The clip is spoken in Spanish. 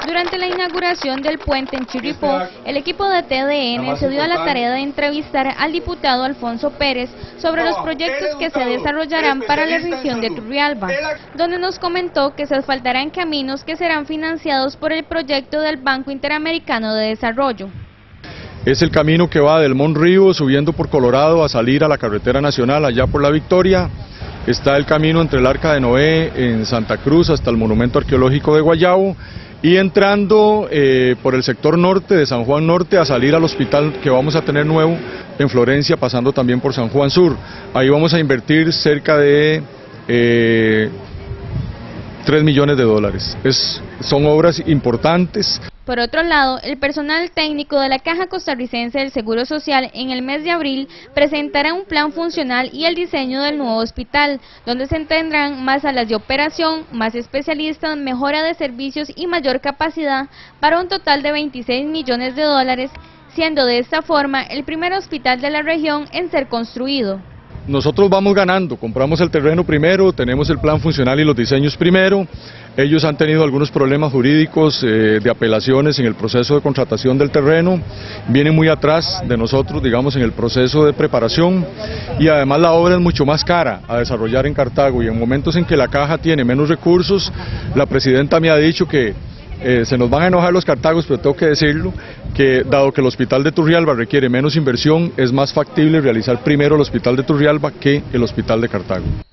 Durante la inauguración del puente en Chirripó, el equipo de TDN se dio a la tarea de entrevistar al diputado Alfonso Pérez sobre los proyectos que se desarrollarán para la región de Turrialba, donde nos comentó que se asfaltarán caminos que serán financiados por el proyecto del Banco Interamericano de Desarrollo. Es el camino que va del Mont Río subiendo por Colorado a salir a la carretera nacional allá por La Victoria. Está el camino entre el Arca de Noé en Santa Cruz hasta el Monumento Arqueológico de Guayabo y entrando por el sector norte de San Juan Norte a salir al hospital que vamos a tener nuevo en Florencia, pasando también por San Juan Sur. Ahí vamos a invertir cerca de 3 millones de dólares. Son obras importantes. Por otro lado, el personal técnico de la Caja Costarricense del Seguro Social en el mes de abril presentará un plan funcional y el diseño del nuevo hospital, donde se tendrán más salas de operación, más especialistas, mejora de servicios y mayor capacidad para un total de 26 millones de dólares, siendo de esta forma el primer hospital de la región en ser construido. Nosotros vamos ganando, compramos el terreno primero, tenemos el plan funcional y los diseños primero. Ellos han tenido algunos problemas jurídicos de apelaciones en el proceso de contratación del terreno, vienen muy atrás de nosotros, digamos, en el proceso de preparación, y además la obra es mucho más cara a desarrollar en Cartago, y en momentos en que la Caja tiene menos recursos, la presidenta me ha dicho que se nos van a enojar los cartagos, pero tengo que decirlo, que dado que el hospital de Turrialba requiere menos inversión, es más factible realizar primero el hospital de Turrialba que el hospital de Cartago.